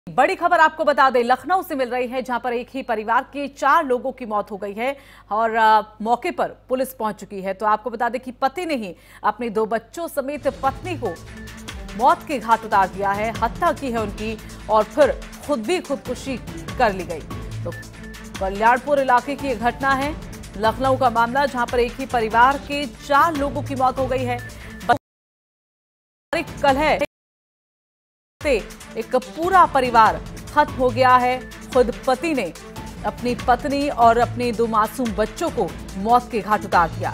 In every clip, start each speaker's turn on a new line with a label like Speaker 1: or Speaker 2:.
Speaker 1: बड़ी खबर आपको बता दें, लखनऊ से मिल रही है, जहां पर एक ही परिवार के 4 लोगों की मौत हो गई है और मौके पर पुलिस पहुंच चुकी है। तो आपको बता दें कि पति ने ही अपने 2 बच्चों समेत पत्नी को मौत के घाट उतार दिया है, हत्या की है उनकी और फिर खुद भी खुदकुशी कर ली गई। तो कल्याणपुर इलाके की यह घटना है, लखनऊ का मामला, जहां पर एक ही परिवार के 4 लोगों की मौत हो गई है। कल है एक पूरा परिवार खत्म हो गया है। खुद पति ने अपनी पत्नी और अपने 2 मासूम बच्चों को मौत के घाट उतार दिया।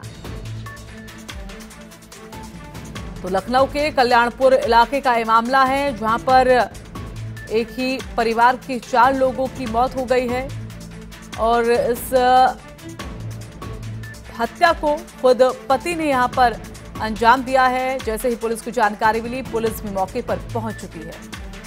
Speaker 1: तो लखनऊ के कल्याणपुर इलाके का यह मामला है, जहां पर एक ही परिवार के 4 लोगों की मौत हो गई है और इस हत्या को खुद पति ने यहां पर अंजाम दिया है। जैसे ही पुलिस को जानकारी मिली, पुलिस भी मौके पर पहुंच चुकी है।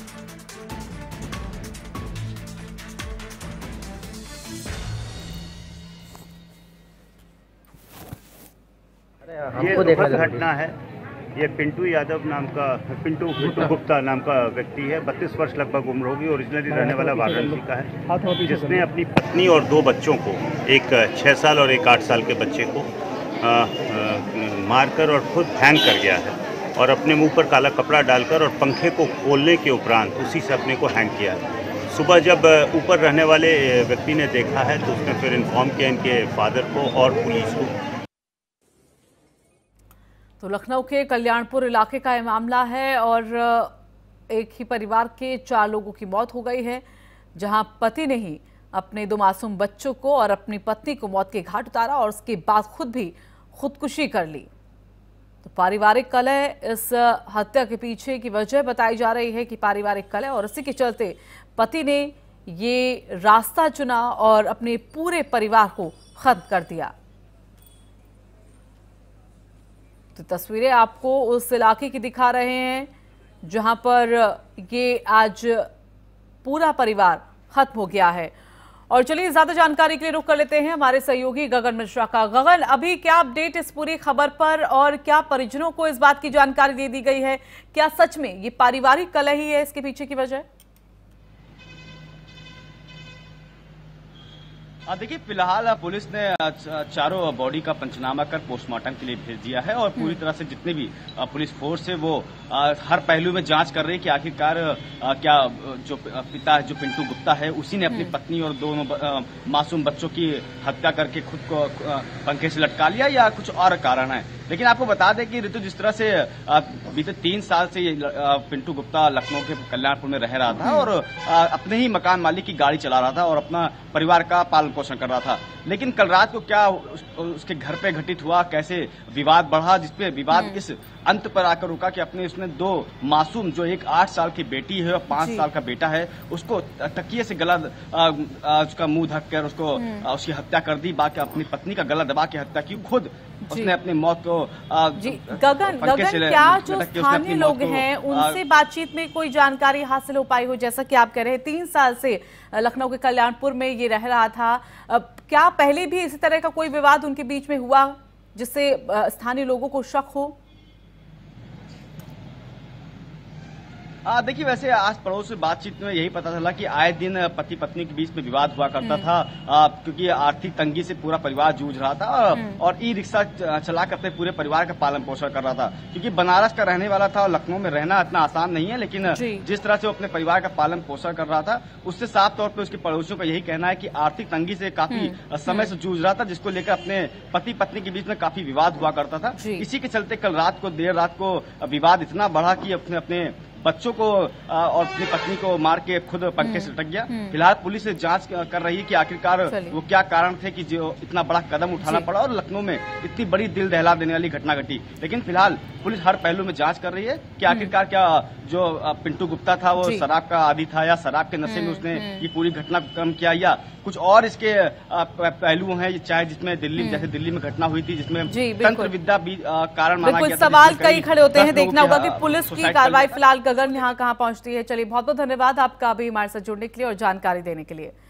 Speaker 2: ये दुखद घटना है। ये पिंटू यादव नाम का पिंटू गुप्ता नाम का व्यक्ति है। 32 वर्ष लगभग उम्र होगी। ओरिजिनली रहने वाला वाराणसी का है, जिसने अपनी पत्नी और 2 बच्चों को, एक 6 साल और एक 8 साल के बच्चे को मारकर और खुद हैंग कर गया है और अपने मुंह पर काला कपड़ा डालकर और पंखे को खोलने के उपरांत उसी से अपने को हैंग किया है। सुबह जब ऊपर रहने वाले व्यक्ति ने देखा है तो उसने फिर इन्फॉर्म किया इनके फादर को और पुलिस को।
Speaker 1: तो लखनऊ के कल्याणपुर इलाके का यह मामला है और एक ही परिवार के 4 लोगों की मौत हो गई है, जहां पति ने ही अपने 2 मासूम बच्चों को और अपनी पत्नी को मौत के घाट उतारा और उसके बाद खुद भी खुदकुशी कर ली। तो पारिवारिक कलह इस हत्या के पीछे की वजह बताई जा रही है कि पारिवारिक कलह, और इसी के चलते पति ने ये रास्ता चुना और अपने पूरे परिवार को खत्म कर दिया। तो तस्वीरें आपको उस इलाके की दिखा रहे हैं, जहां पर ये आज पूरा परिवार खत्म हो गया है। और चलिए ज्यादा जानकारी के लिए रुख कर लेते हैं हमारे सहयोगी गगन मिश्रा का। गगन, अभी क्या अपडेट इस पूरी खबर पर और क्या परिजनों को इस बात की जानकारी दे दी गई है? क्या सच में ये पारिवारिक कलह ही है इसके पीछे की वजह?
Speaker 3: देखिए, फिलहाल पुलिस ने चारों बॉडी का पंचनामा कर पोस्टमार्टम के लिए भेज दिया है और पूरी तरह से जितने भी पुलिस फोर्स है वो हर पहलू में जांच कर रही है कि आखिरकार क्या जो पिता जो पिंटू गुप्ता है उसी ने अपनी पत्नी और 2 मासूम बच्चों की हत्या करके खुद को पंखे से लटका लिया या कुछ और कारण है। लेकिन आपको बता दें कि ऋतु, जिस तरह से बीते 3 साल से पिंटू गुप्ता लखनऊ के कल्याणपुर में रह रहा था और अपने ही मकान मालिक की गाड़ी चला रहा था और अपना परिवार का पालन पोषण कर रहा था, लेकिन कल रात को क्या उसके घर पे घटित हुआ, कैसे विवाद बढ़ा, जिसपे विवाद इस अंत पर आकर रुका कि अपने उसने 2 मासूम, जो एक 8 साल की बेटी है और 5 साल का बेटा है, उसको तकिए से गला उसका मुंह ढक कर उसको उसकी हत्या कर दी। बाकी अपनी पत्नी का गला दबा के हत्या की, खुद उसने अपनी मौत को
Speaker 1: गगन, क्या जो स्थानीय लोग हैं उनसे बातचीत में कोई जानकारी हासिल हो पाई हो? जैसा कि आप कह रहे हैं 3 साल से लखनऊ के कल्याणपुर में ये रह रहा था, क्या पहले भी इसी तरह का कोई विवाद उनके बीच में हुआ जिससे स्थानीय लोगों को शक हो?
Speaker 3: देखिए, वैसे आस पड़ोस से बातचीत में यही पता चला कि आए दिन पति पत्नी के बीच में विवाद हुआ करता था, क्योंकि आर्थिक तंगी से पूरा परिवार जूझ रहा था और ई-रिक्शा चला करते पूरे परिवार का पालन पोषण कर रहा था। क्योंकि बनारस का रहने वाला था और लखनऊ में रहना इतना आसान नहीं है, लेकिन जिस तरह से वो अपने परिवार का पालन पोषण कर रहा था, उससे साफ तौर पर उसके पड़ोसियों का यही कहना है कि आर्थिक तंगी से काफी समय से जूझ रहा था, जिसको लेकर अपने पति पत्नी के बीच में काफी विवाद हुआ करता था। इसी के चलते कल रात को, देर रात को विवाद इतना बढ़ा कि अपने बच्चों को और अपनी पत्नी को मार के खुद पंखे से लटक गया। फिलहाल पुलिस जांच कर रही है कि आखिरकार वो क्या कारण थे कि जो इतना बड़ा कदम उठाना पड़ा और लखनऊ में इतनी बड़ी दिल दहला देने वाली घटना घटी। लेकिन फिलहाल पुलिस हर पहलू में जांच कर रही है कि आखिरकार क्या जो पिंटू गुप्ता था वो शराब का आदी था या शराब के नशे में उसने ये पूरी घटनाक्रम किया या कुछ और इसके पहलू हैं, चाहे जिसमें दिल्ली, जैसे दिल्ली में घटना हुई थी जिसमें तंत्र विद्या कारण माना गया था।
Speaker 1: सवाल कई खड़े होते हैं, देखना होगा कि पुलिस की कार्रवाई फिलहाल गगन यहाँ कहाँ पहुंचती है। चलिए, बहुत बहुत धन्यवाद आपका अभी हमारे साथ जुड़ने के लिए और जानकारी देने के लिए।